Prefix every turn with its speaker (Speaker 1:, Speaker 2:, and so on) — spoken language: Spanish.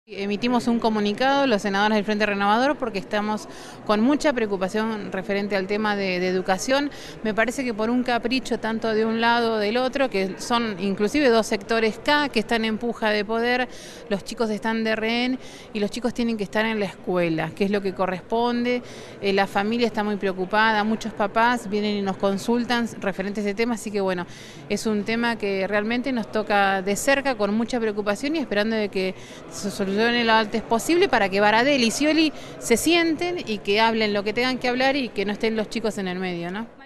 Speaker 1: Emitimos un comunicado, los senadores del Frente Renovador, porque estamos con mucha preocupación referente al tema de educación. Me parece que por un capricho tanto de un lado o del otro, que son inclusive dos sectores K que están en puja de poder, los chicos están de rehén y los chicos tienen que estar en la escuela, que es lo que corresponde. La familia está muy preocupada, muchos papás vienen y nos consultan referente a ese tema, así que bueno, es un tema que realmente nos toca de cerca con mucha preocupación y esperando de que se solucione lo antes posible para que Baradel y Scioli se sienten y que hablen lo que tengan que hablar y que no estén los chicos en el medio, ¿no?